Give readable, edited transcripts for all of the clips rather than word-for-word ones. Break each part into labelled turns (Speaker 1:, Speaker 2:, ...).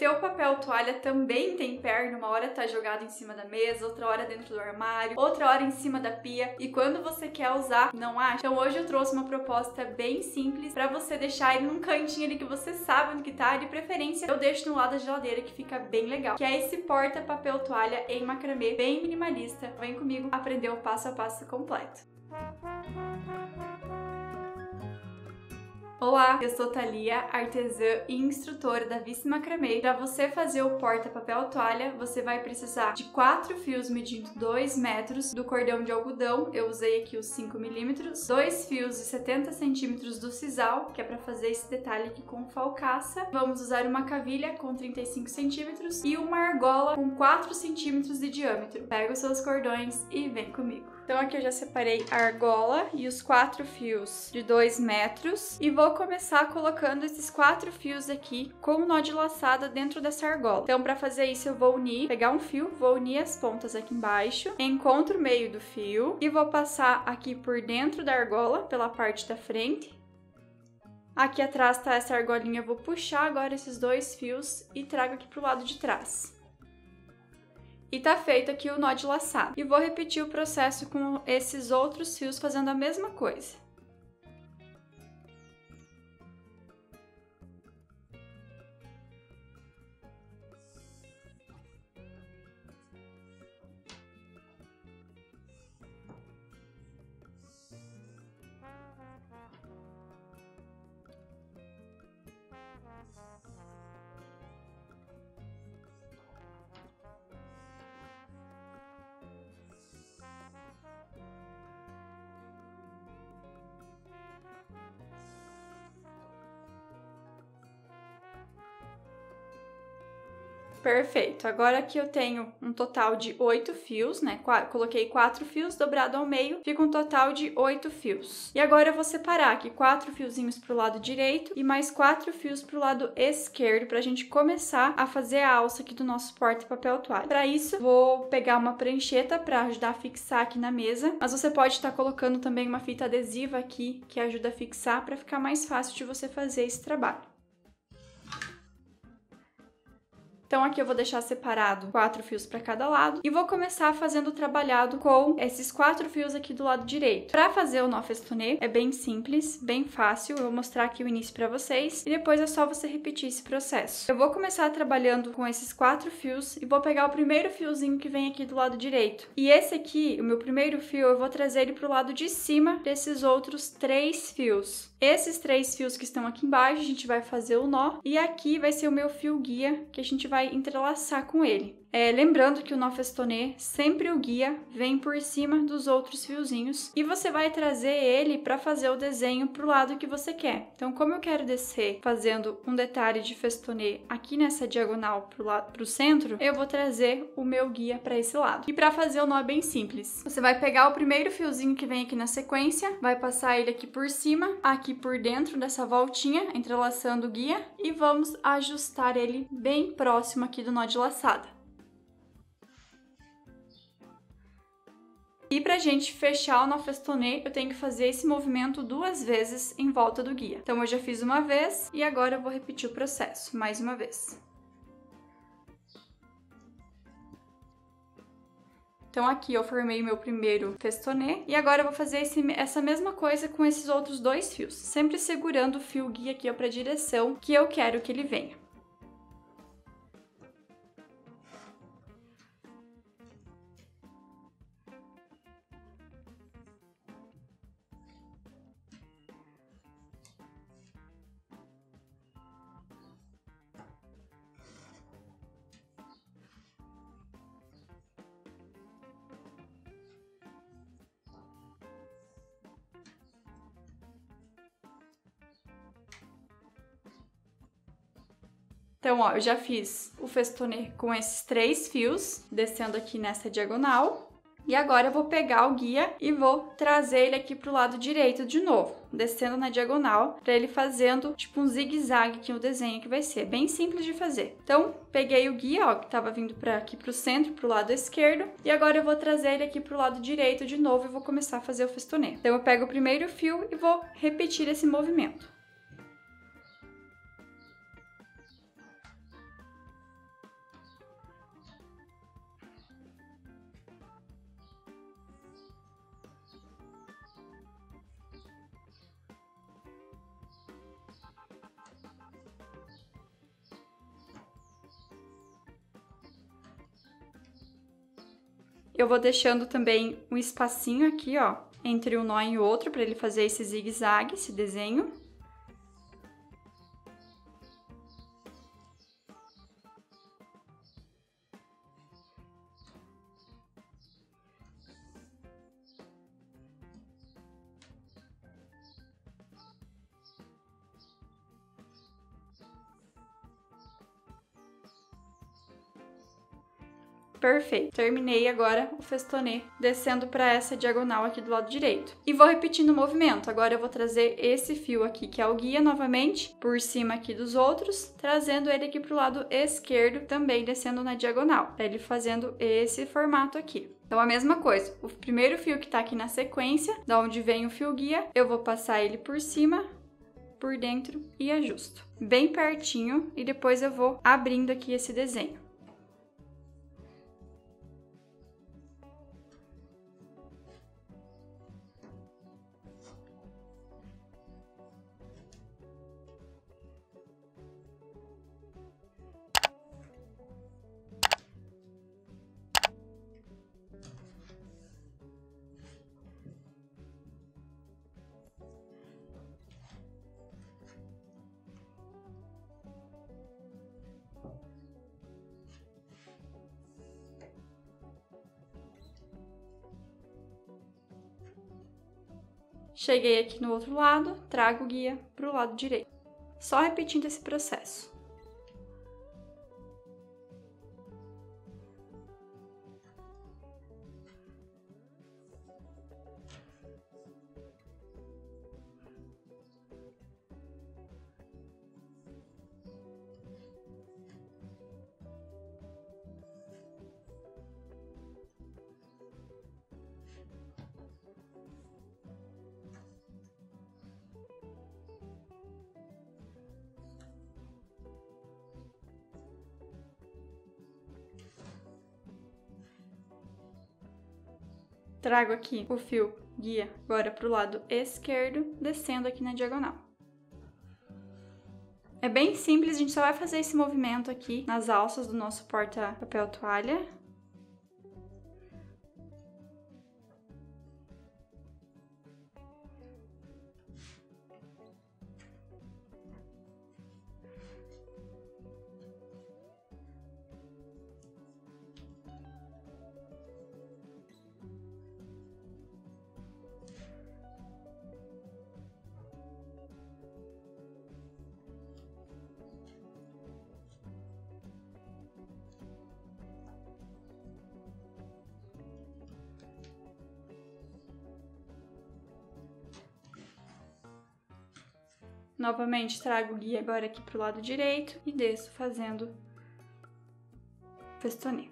Speaker 1: teu papel toalha também tem perna, uma hora tá jogado em cima da mesa, outra hora dentro do armário, outra hora em cima da pia, e quando você quer usar, não acha? Então hoje eu trouxe uma proposta bem simples pra você deixar ele num cantinho ali que você sabe onde que tá, de preferência eu deixo no lado da geladeira, que fica bem legal, que é esse porta-papel toalha em macramê, bem minimalista. Vem comigo aprender o passo a passo completo. Olá, eu sou Thalia, artesã e instrutora da Vice Macramê. Para você fazer o porta-papel toalha, você vai precisar de 4 fios medindo 2 metros do cordão de algodão, eu usei aqui os 5 milímetros, 2 fios de 70 centímetros do sisal, que é para fazer esse detalhe aqui com falcaça. Vamos usar uma cavilha com 35 centímetros e uma argola com 4 centímetros de diâmetro. Pega os seus cordões e vem comigo. Então aqui eu já separei a argola e os 4 fios de 2 metros e vou começar colocando esses 4 fios aqui com nó de laçada dentro dessa argola. Então para fazer isso eu vou pegar um fio, vou unir as pontas aqui embaixo, encontro o meio do fio e vou passar aqui por dentro da argola, pela parte da frente. Aqui atrás tá essa argolinha, eu vou puxar agora esses 2 fios e trago aqui pro lado de trás. E tá feito aqui o nó de laçado. E vou repetir o processo com esses outros fios fazendo a mesma coisa. Perfeito, agora aqui eu tenho um total de 8 fios, né? Coloquei 4 fios dobrado ao meio, fica um total de 8 fios. E agora eu vou separar aqui 4 fiozinhos pro lado direito e mais 4 fios pro lado esquerdo pra gente começar a fazer a alça aqui do nosso porta-papel toalha. Para isso, vou pegar uma prancheta para ajudar a fixar aqui na mesa, mas você pode estar colocando também uma fita adesiva aqui que ajuda a fixar para ficar mais fácil de você fazer esse trabalho. Então aqui eu vou deixar separado 4 fios para cada lado e vou começar fazendo o trabalhado com esses 4 fios aqui do lado direito. Para fazer o nó festonê é bem simples, bem fácil, eu vou mostrar aqui o início para vocês e depois é só você repetir esse processo. Eu vou começar trabalhando com esses 4 fios e vou pegar o primeiro fiozinho que vem aqui do lado direito. E esse aqui, o meu primeiro fio, eu vou trazer ele para o lado de cima desses outros 3 fios. Esses 3 fios que estão aqui embaixo, a gente vai fazer o nó e aqui vai ser o meu fio guia que a gente vai entrelaçar com ele. Lembrando que o nó festonê, sempre o guia vem por cima dos outros fiozinhos e você vai trazer ele para fazer o desenho pro lado que você quer. Então, como eu quero descer fazendo um detalhe de festonê aqui nessa diagonal pro centro, eu vou trazer o meu guia para esse lado. E para fazer o nó é bem simples. Você vai pegar o primeiro fiozinho que vem aqui na sequência, vai passar ele aqui por cima, aqui por dentro dessa voltinha, entrelaçando o guia e vamos ajustar ele bem próximo aqui do nó de laçada. E pra gente fechar o nó festonê, eu tenho que fazer esse movimento 2 vezes em volta do guia. Então eu já fiz uma vez e agora eu vou repetir o processo mais uma vez. Então aqui eu formei meu primeiro festonê e agora eu vou fazer essa mesma coisa com esses outros 2 fios, sempre segurando o fio guia aqui para a direção que eu quero que ele venha. Então, ó, eu já fiz o festonê com esses 3 fios, descendo aqui nessa diagonal. E agora eu vou pegar o guia e vou trazer ele aqui pro lado direito de novo, descendo na diagonal, para ele fazendo tipo um zigue-zague aqui o desenho que vai ser. Bem simples de fazer. Então, peguei o guia, ó, que tava vindo para aqui pro centro, pro lado esquerdo, e agora eu vou trazer ele aqui pro lado direito de novo e vou começar a fazer o festonê. Então, eu pego o primeiro fio e vou repetir esse movimento. eu vou deixando também um espacinho aqui, ó, entre um nó e outro, para ele fazer esse zigue-zague, esse desenho. Perfeito. Terminei agora o festonê descendo para essa diagonal aqui do lado direito. E vou repetindo o movimento. Agora eu vou trazer esse fio aqui, que é o guia, novamente, por cima aqui dos outros, trazendo ele aqui pro lado esquerdo, também descendo na diagonal, para ele fazendo esse formato aqui. Então, a mesma coisa. O primeiro fio que tá aqui na sequência, da onde vem o fio guia, eu vou passar ele por cima, por dentro e ajusto. Bem pertinho, e depois eu vou abrindo aqui esse desenho. Cheguei aqui no outro lado, trago o guia para o lado direito. Só repetindo esse processo. Trago aqui o fio guia agora para o lado esquerdo, descendo aqui na diagonal. É bem simples, a gente só vai fazer esse movimento aqui nas alças do nosso porta-papel toalha. Novamente, trago o guia agora aqui pro lado direito e desço fazendo festonê.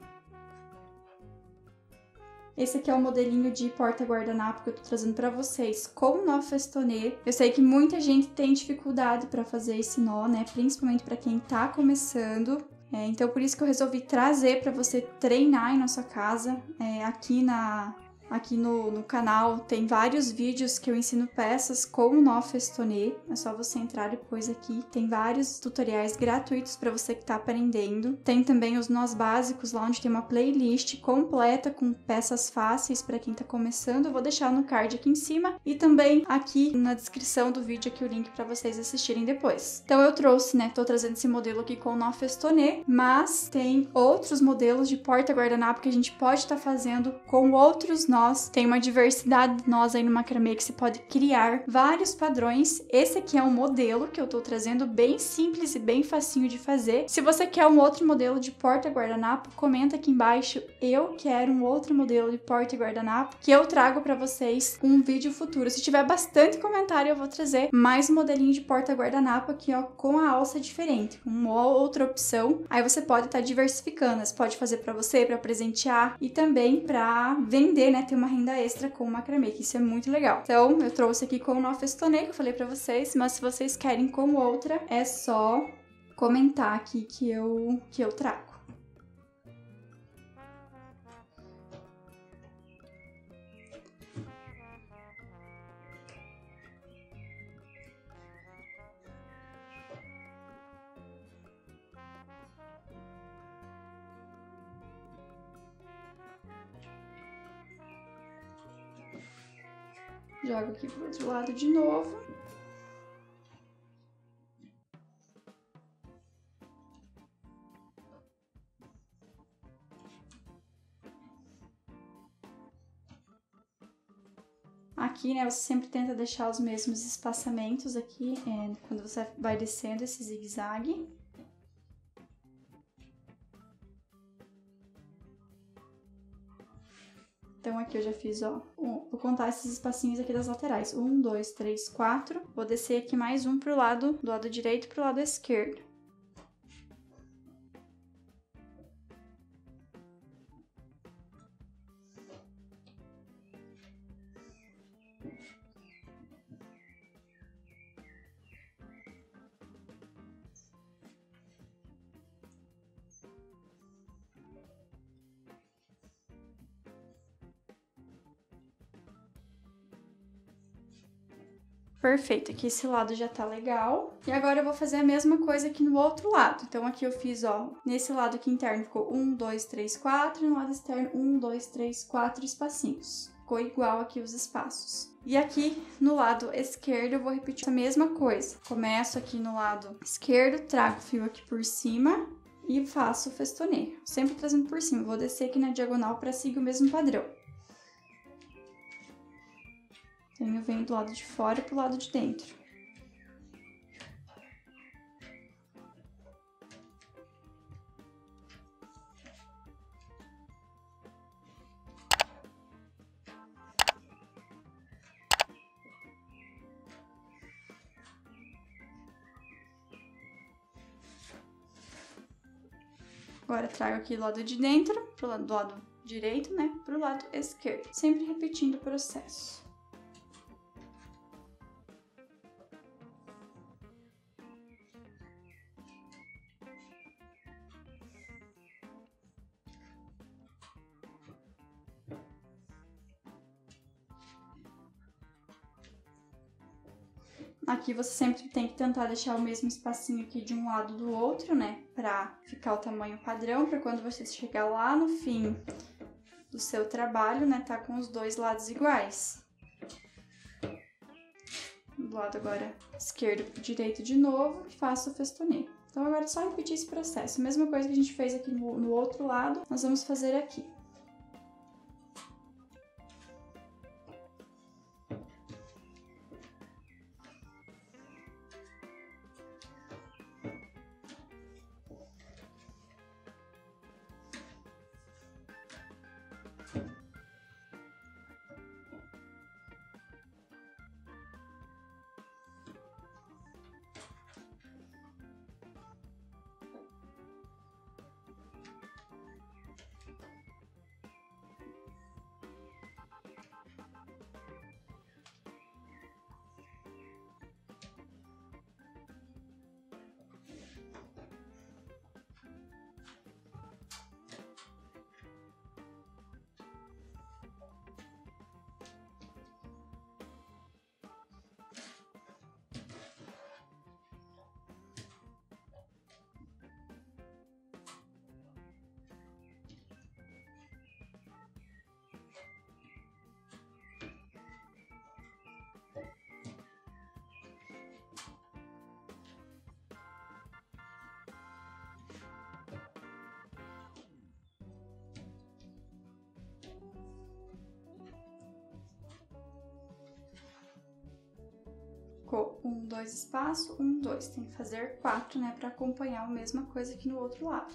Speaker 1: Esse aqui é o modelinho de porta-guardanapo que eu tô trazendo pra vocês com nó festonê. Eu sei que muita gente tem dificuldade pra fazer esse nó, né? Principalmente pra quem tá começando. Então, por isso que eu resolvi trazer pra você treinar aí na sua casa. Aqui no canal tem vários vídeos que eu ensino peças com nó festonê. É só você entrar depois aqui. Tem vários tutoriais gratuitos para você que tá aprendendo. Tem também os nós básicos lá, onde tem uma playlist completa com peças fáceis para quem tá começando. Eu vou deixar no card aqui em cima e também aqui na descrição do vídeo aqui o link para vocês assistirem depois. Então eu trouxe, né? Tô trazendo esse modelo aqui com nó festonê, mas tem outros modelos de porta-guardanapo que a gente pode estar fazendo com outros nós. Tem uma diversidade de nós aí no macramê que você pode criar vários padrões. Esse aqui é um modelo que eu tô trazendo bem simples e bem facinho de fazer. Se você quer um outro modelo de porta-guardanapo, comenta aqui embaixo. Eu quero um outro modelo de porta-guardanapo que eu trago pra vocês um vídeo futuro. Se tiver bastante comentário, eu vou trazer mais um modelinho de porta-guardanapo aqui, ó, com a alça diferente, com uma outra opção. Aí você pode estar diversificando. Você pode fazer pra você, pra presentear e também pra vender, né? Ter uma renda extra com o macramê, que isso é muito legal. Então, eu trouxe aqui com o nó festonê, que eu falei pra vocês, mas se vocês querem com outra, é só comentar aqui que eu trago. Jogo aqui pro outro lado de novo. Aqui, né, você sempre tenta deixar os mesmos espaçamentos aqui, quando você vai descendo esse zigue-zague. Então, aqui eu já fiz, ó, vou contar esses espacinhos aqui das laterais. 1, 2, 3, 4. Vou descer aqui mais um pro lado, do lado direito pro lado esquerdo. Perfeito, aqui esse lado já tá legal. E agora eu vou fazer a mesma coisa aqui no outro lado. Então, aqui eu fiz, ó, nesse lado aqui interno ficou 1, 2, 3, 4. E no lado externo, 1, 2, 3, 4 espacinhos. Ficou igual aqui os espaços. E aqui no lado esquerdo eu vou repetir a mesma coisa. Começo aqui no lado esquerdo, trago o fio aqui por cima e faço o festonê. Sempre trazendo por cima. Vou descer aqui na diagonal para seguir o mesmo padrão. Então, eu venho do lado de fora pro lado de dentro. Agora, trago aqui do lado de dentro, do lado direito, né, pro lado esquerdo. Sempre repetindo o processo. Aqui você sempre tem que tentar deixar o mesmo espacinho aqui de um lado do outro, né? Pra ficar o tamanho padrão, pra quando você chegar lá no fim do seu trabalho, né? Tá com os dois lados iguais. Do lado agora esquerdo pro direito de novo e faço o festonê. Então agora é só repetir esse processo. A mesma coisa que a gente fez aqui no outro lado, nós vamos fazer aqui. Ficou 1, 2 espaço, 1, 2. Tem que fazer 4, né, para acompanhar a mesma coisa aqui no outro lado.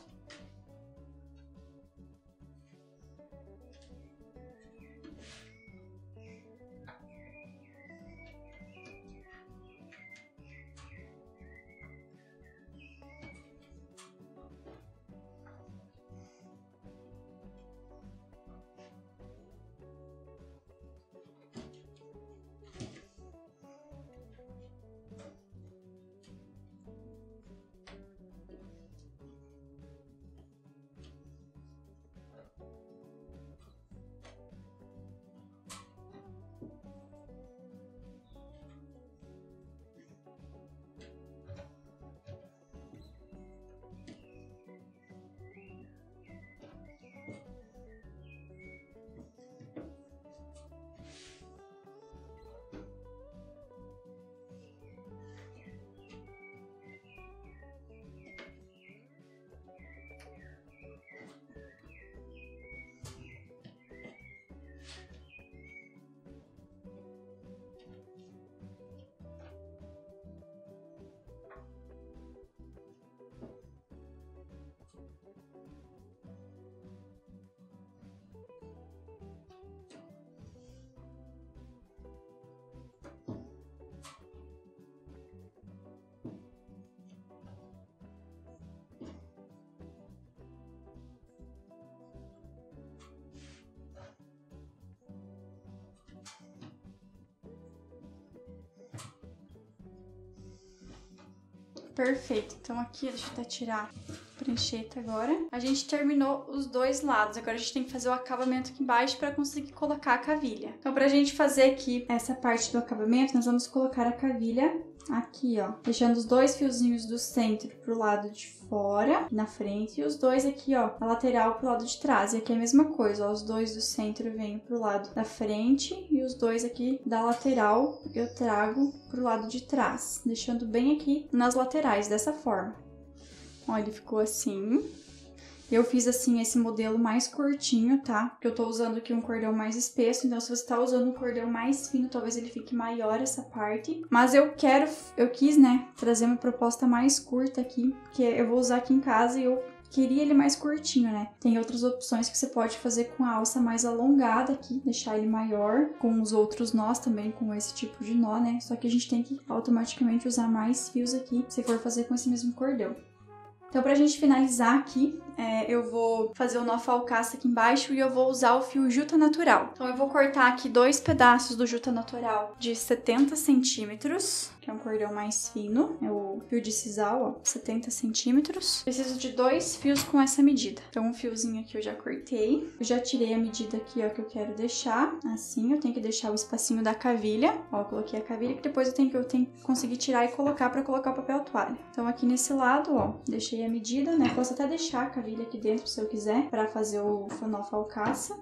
Speaker 1: Perfeito. Então aqui, deixa eu até tirar a prancheta agora. A gente terminou os dois lados. Agora a gente tem que fazer o acabamento aqui embaixo para conseguir colocar a cavilha. Então pra gente fazer aqui essa parte do acabamento, nós vamos colocar a cavilha aqui, ó. Deixando os dois fiozinhos do centro pro lado de fora, na frente, e os dois aqui, ó, na lateral pro lado de trás. E aqui é a mesma coisa, ó. Os dois do centro vêm pro lado da frente e os dois aqui da lateral eu trago pro lado de trás, deixando bem aqui nas laterais, dessa forma. Ó, ele ficou assim. Eu fiz assim esse modelo mais curtinho, tá? Porque eu tô usando aqui um cordão mais espesso, então se você tá usando um cordão mais fino, talvez ele fique maior essa parte. Mas eu quis, né, trazer uma proposta mais curta aqui, porque eu vou usar aqui em casa e eu queria ele mais curtinho, né? Tem outras opções que você pode fazer com a alça mais alongada aqui, deixar ele maior, com os outros nós também, com esse tipo de nó, né? Só que a gente tem que automaticamente usar mais fios aqui, se for fazer com esse mesmo cordão. Então, pra gente finalizar aqui, eu vou fazer o nó falcaça aqui embaixo e eu vou usar o fio juta natural. Então, eu vou cortar aqui 2 pedaços do juta natural de 70 centímetros, que é um cordão mais fino. É o fio de sisal, ó, 70 centímetros. Preciso de 2 fios com essa medida. Então, um fiozinho aqui eu já cortei. Eu já tirei a medida aqui, ó, que eu quero deixar. Assim, eu tenho que deixar o espacinho da cavilha. Ó, eu coloquei a cavilha que depois eu tenho que conseguir tirar e colocar pra colocar o papel toalha. Então, aqui nesse lado, ó, deixei a medida, né? Posso até deixar a cavilha aqui dentro se eu quiser, pra fazer o nó falcaça.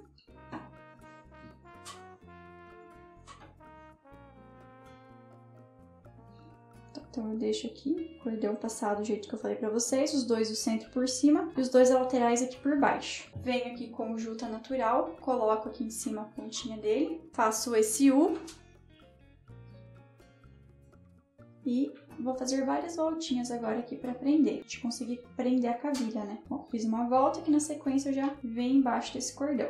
Speaker 1: Então, eu deixo aqui o cordão passado do jeito que eu falei pra vocês, os dois do centro por cima e os dois laterais aqui por baixo. Venho aqui com o juta natural, coloco aqui em cima a pontinha dele, faço esse U e vou fazer várias voltinhas agora aqui pra prender, a gente conseguir prender a cavilha, né? Bom, fiz uma volta que na sequência eu já venho embaixo desse cordão.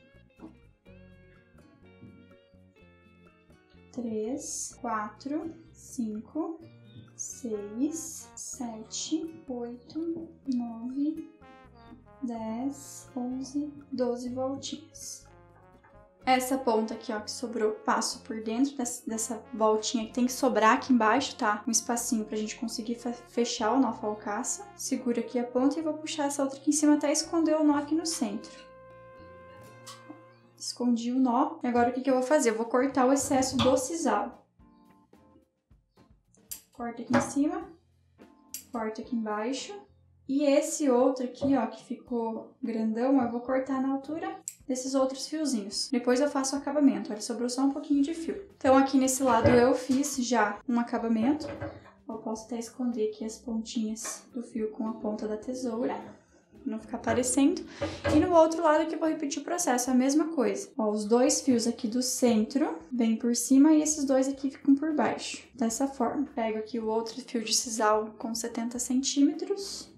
Speaker 1: 3, 4, 5, 6, 7, 8, 9, 10, 11, 12 voltinhas. Essa ponta aqui, ó, que sobrou, passo por dentro dessa voltinha que tem que sobrar aqui embaixo, tá? Um espacinho pra gente conseguir fechar o nó falcaça. Seguro aqui a ponta e vou puxar essa outra aqui em cima até esconder o nó aqui no centro. Escondi o nó. E agora o que eu vou fazer? Eu vou cortar o excesso do sisal. Corto aqui em cima, corto aqui embaixo. E esse outro aqui, ó, que ficou grandão, eu vou cortar na altura desses outros fiozinhos. Depois eu faço o acabamento, olha, sobrou só um pouquinho de fio. Então aqui nesse lado eu fiz já um acabamento. Eu posso até esconder aqui as pontinhas do fio com a ponta da tesoura, pra não ficar aparecendo. E no outro lado aqui eu vou repetir o processo, a mesma coisa. Ó, os dois fios aqui do centro vêm por cima e esses dois aqui ficam por baixo, dessa forma. Pego aqui o outro fio de sisal com 70 centímetros.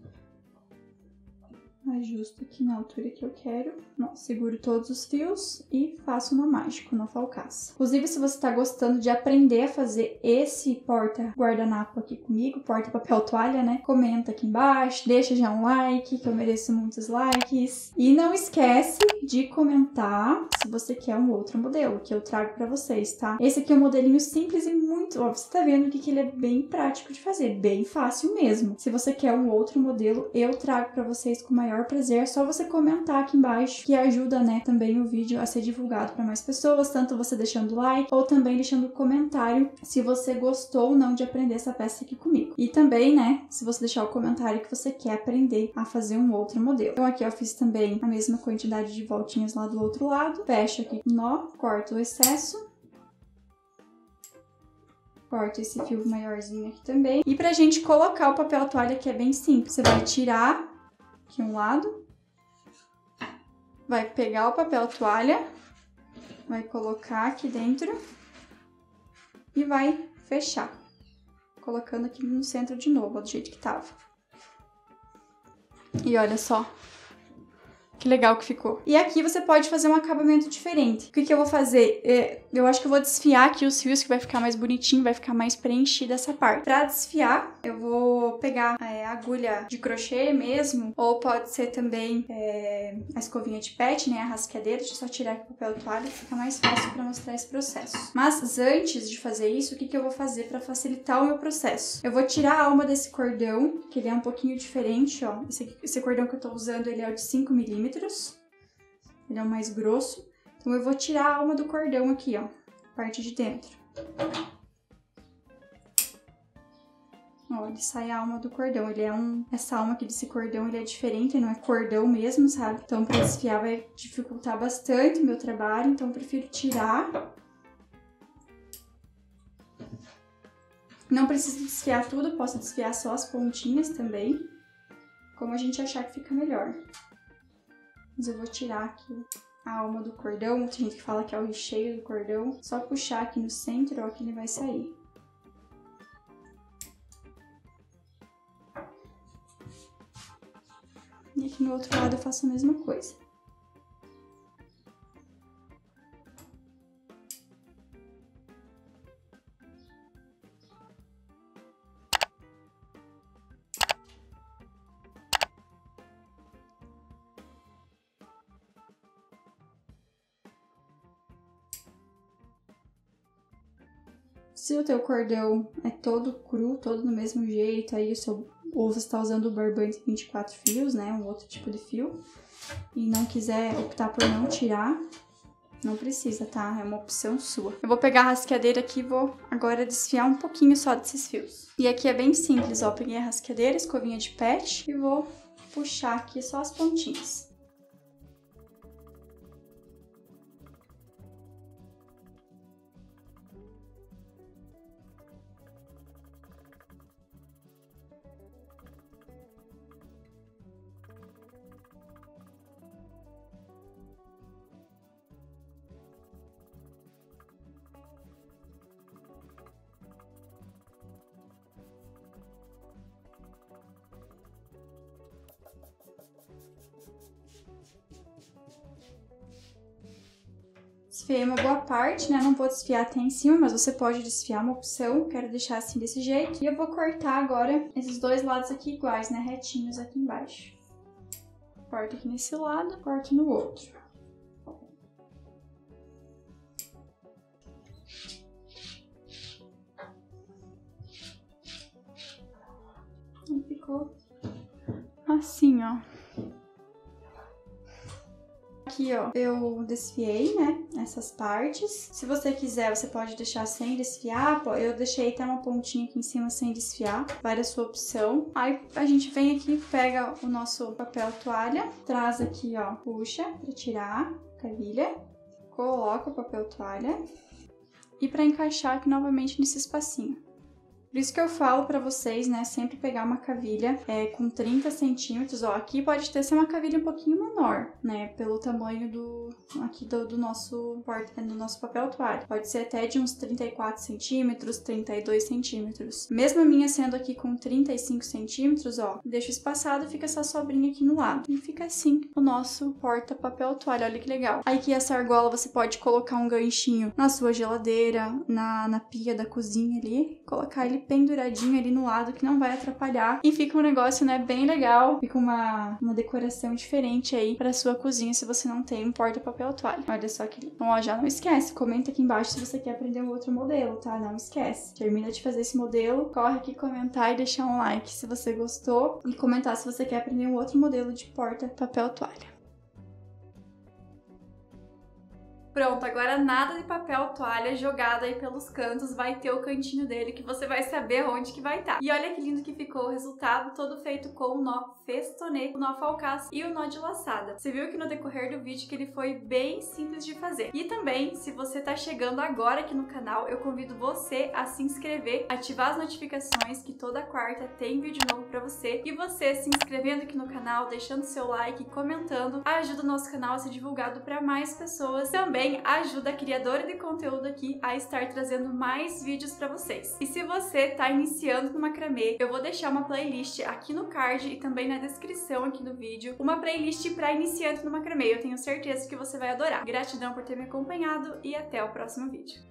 Speaker 1: Ajusto aqui na altura que eu quero, seguro todos os fios e faço nó mágico, nó falcaça. Inclusive, se você tá gostando de aprender a fazer esse porta-guardanapo aqui comigo, porta-papel toalha, né? Comenta aqui embaixo, deixa já um like, que eu mereço muitos likes. E não esquece de comentar se você quer um outro modelo, que eu trago pra vocês, tá? Esse aqui é um modelinho simples e muito... Ó, você tá vendo que ele é bem prático de fazer, bem fácil mesmo. Se você quer um outro modelo, eu trago pra vocês com maior prazer, é só você comentar aqui embaixo, que ajuda, né, também o vídeo a ser divulgado para mais pessoas, tanto você deixando like ou também deixando comentário se você gostou ou não de aprender essa peça aqui comigo. E também, né, se você deixar o comentário que você quer aprender a fazer um outro modelo. Então aqui eu fiz também a mesma quantidade de voltinhas lá do outro lado, fecho aqui o nó, corto o excesso, corto esse fio maiorzinho aqui também. E pra gente colocar o papel toalha aqui é bem simples, você vai tirar aqui um lado, vai pegar o papel toalha, vai colocar aqui dentro e vai fechar, colocando aqui no centro de novo, ó, do jeito que tava. E olha só que legal que ficou. E aqui você pode fazer um acabamento diferente. O que eu vou fazer? Eu acho que eu vou desfiar aqui os fios, que vai ficar mais bonitinho, vai ficar mais preenchida essa parte. Pra desfiar, eu vou pegar a agulha de crochê mesmo, ou pode ser também a escovinha de pet, né, a rasqueadeira. Deixa eu só tirar aqui o papel toalha, fica mais fácil pra mostrar esse processo. Mas antes de fazer isso, o que eu vou fazer pra facilitar o meu processo? Eu vou tirar a alma desse cordão, que ele é um pouquinho diferente, ó. Esse cordão que eu tô usando, ele é o de 5 milímetros. Ele é o mais grosso. Então eu vou tirar a alma do cordão aqui, ó, parte de dentro. Ó, ele sai a alma do cordão. Ele é essa alma aqui desse cordão, ele é diferente, não é cordão mesmo, sabe? Então pra desfiar vai dificultar bastante o meu trabalho, então eu prefiro tirar. Não precisa desfiar tudo, posso desfiar só as pontinhas também, como a gente achar que fica melhor. Mas eu vou tirar aqui a alma do cordão, tem gente que fala que é o recheio do cordão. Só puxar aqui no centro, ó, que ele vai sair. E aqui no outro lado eu faço a mesma coisa. Se o teu cordão é todo cru, todo do mesmo jeito, aí ou você está usando o barbante 24 fios, né, um outro tipo de fio, e não quiser optar por não tirar, não precisa, tá? É uma opção sua. Eu vou pegar a rasqueadeira aqui e vou agora desfiar um pouquinho só desses fios. E aqui é bem simples, ó, peguei a rasqueadeira, escovinha de pet e vou puxar aqui só as pontinhas. Desfiei uma boa parte, né? Não vou desfiar até em cima, mas você pode desfiar, uma opção. Quero deixar assim desse jeito. E eu vou cortar agora esses dois lados aqui iguais, né? Retinhos aqui embaixo. Corto aqui nesse lado, corto no outro. E ficou assim, ó. Aqui, ó, eu desfiei, né, essas partes. Se você quiser, você pode deixar sem desfiar. Eu deixei até uma pontinha aqui em cima sem desfiar. Vai da sua opção. Aí a gente vem aqui, pega o nosso papel toalha, traz aqui, ó, puxa pra tirar a cavilha, coloca o papel toalha e pra encaixar aqui novamente nesse espacinho. Por isso que eu falo pra vocês, né, sempre pegar uma cavilha com 30 centímetros, ó, aqui pode ser uma cavilha um pouquinho menor, né, pelo tamanho do nosso papel toalha. Pode ser até de uns 34 centímetros, 32 centímetros. Mesmo a minha sendo aqui com 35 centímetros, ó, deixo espaçado e fica essa sobrinha aqui no lado. E fica assim o nosso porta-papel toalha, olha que legal. Aí aqui essa argola você pode colocar um ganchinho na sua geladeira, na pia da cozinha ali, colocar ele penduradinho ali no lado que não vai atrapalhar e fica um negócio, né, bem legal, fica uma decoração diferente aí pra sua cozinha se você não tem um porta-papel toalha. Olha só que lindo. Então, ó, já não esquece, comenta aqui embaixo se você quer aprender um outro modelo, tá? Não esquece. Termina de fazer esse modelo, corre aqui comentar e deixar um like se você gostou e comentar se você quer aprender um outro modelo de porta-papel toalha. Pronto, agora nada de papel toalha jogado aí pelos cantos, vai ter o cantinho dele que você vai saber onde que vai estar. E olha que lindo que ficou o resultado, todo feito com o nó festonê, o nó falcaço e o nó de laçada. Você viu que no decorrer do vídeo que ele foi bem simples de fazer. E também, se você tá chegando agora aqui no canal, eu convido você a se inscrever, ativar as notificações, que toda quarta tem vídeo novo pra você. E você se inscrevendo aqui no canal, deixando seu like e comentando, ajuda o nosso canal a ser divulgado pra mais pessoas. Também também ajuda a criadora de conteúdo aqui a estar trazendo mais vídeos para vocês. E se você tá iniciando no macramê, eu vou deixar uma playlist aqui no card e também na descrição aqui do vídeo, uma playlist para iniciante no macramê. Eu tenho certeza que você vai adorar. Gratidão por ter me acompanhado e até o próximo vídeo.